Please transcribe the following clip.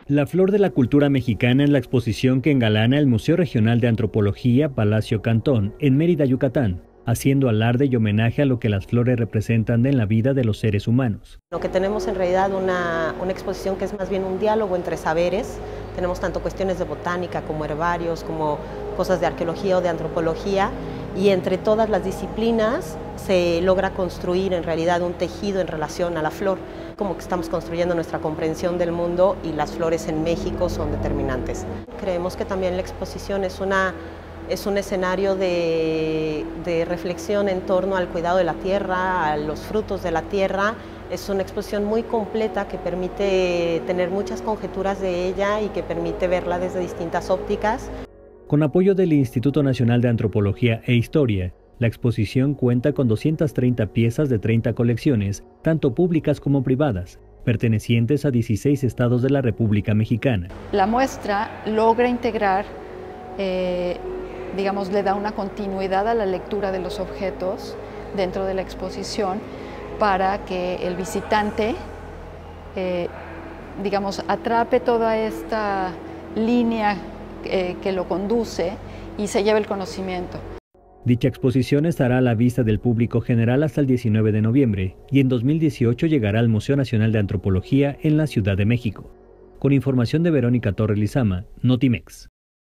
La flor de la cultura mexicana es la exposición que engalana el Museo Regional de Antropología Palacio Cantón en Mérida, Yucatán, haciendo alarde y homenaje a lo que las flores representan en la vida de los seres humanos. Lo que tenemos en realidad una exposición que es más bien un diálogo entre saberes. Tenemos tanto cuestiones de botánica como herbarios, como cosas de arqueología o de antropología, y entre todas las disciplinas se logra construir en realidad un tejido en relación a la flor, como que estamos construyendo nuestra comprensión del mundo y las flores en México son determinantes. Creemos que también la exposición es un escenario de reflexión en torno al cuidado de la tierra, a los frutos de la tierra. Es una exposición muy completa que permite tener muchas conjeturas de ella y que permite verla desde distintas ópticas. Con apoyo del Instituto Nacional de Antropología e Historia, la exposición cuenta con 230 piezas de 30 colecciones, tanto públicas como privadas, pertenecientes a 16 estados de la República Mexicana. La muestra logra integrar, le da una continuidad a la lectura de los objetos dentro de la exposición para que el visitante, atrape toda esta línea que lo conduce y se lleve el conocimiento. Dicha exposición estará a la vista del público general hasta el 19 de noviembre y en 2018 llegará al Museo Nacional de Antropología en la Ciudad de México. Con información de Verónica Torres Lizama, Notimex.